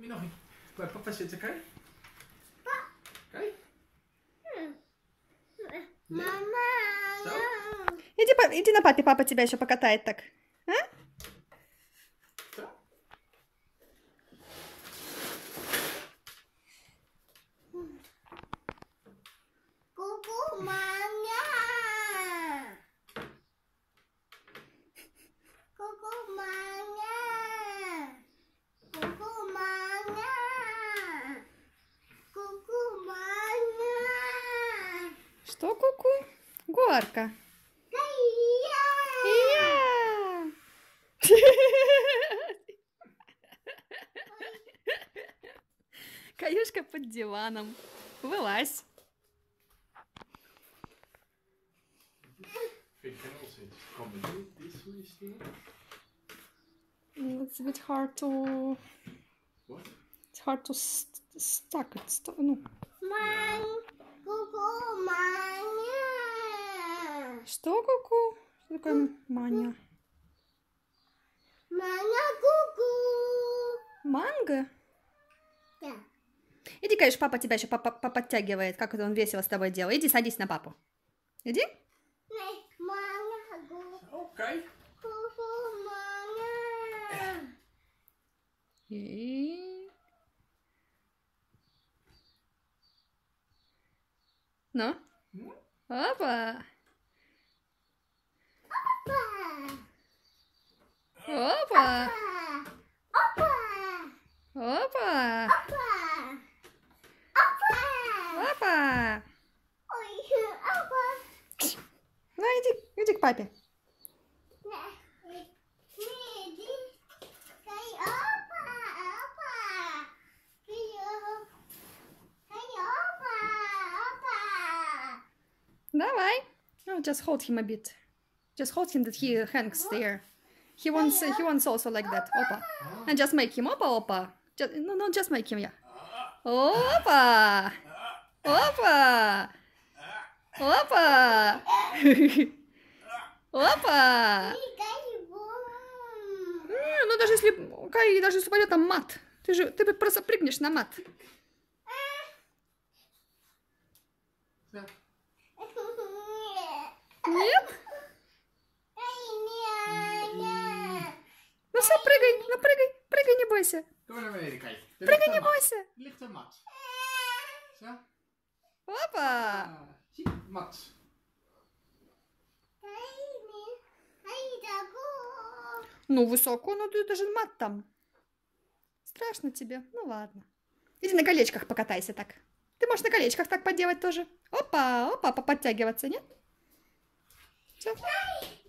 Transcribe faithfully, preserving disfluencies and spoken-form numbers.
nog een. Bij papa zitten, kijk. Kijk. Мама. Zo. Иди, по- иди на папе, папа тебя еще покатает так. А? Zo. Ку-ку, маня. Ку-ку, маня. Ку-ку, маня. Ку-ку, маня. Что, куку? Горка. Кая. Я. Каюшка под диваном. Вылазь. Vind je geen onzin? Kom maar niet. Dit is hoe je stuurt. It's a bit hard to... Wat? It's hard to st stuck it. St ну. Мань. Ку-ку, маня. Что, куку? Что такое маня? Маня, ку-ку. Манго? Да. Иди, конечно, папа тебя еще подтягивает. Как это он весело с тобой делает. Иди, садись на папу. Иди. Nee, manya, ку-ку. Oh, kijk. Ку-ку, маня. И... Ну? Опа! Опа. Опа! Опа. Опа! Опа. Опа. Опа! Ой, опа. Ну, иди, иди к папе. Не, не иди. Кай, опа, опа. Кай, кай, опа, опа. Давай. Oh, just hold him a bit. Just hold him that he hangs there. He wants, he wants also like that. Опа. And just make him. Опа, опа. Just, no, no, just make him, yeah. Опа! Опа! Опа! Опа! И кай, бум. Не, ну даже если, Кай, даже если пойдет там мат, ты же, ты просто прыгнешь на мат. Zo. Нет? Кай, не, не. Ну все, прыгай, ну прыгай, прыгай, не бойся. Kom maar naar beneden, kijk. Er Прыгай, ligt не een mat. бойся. Er ligt een mat. Zo. Опа! Ah, zie je? Mat. Кай, не. Кай, таку. Ну, высоко, ну ты даже мат там. Страшно тебе? Ну ладно. Иди на колечках покатайся так. Ты можешь на колечках так поделать тоже. Опа, опа, поподтягиваться, нет? Все. Кай.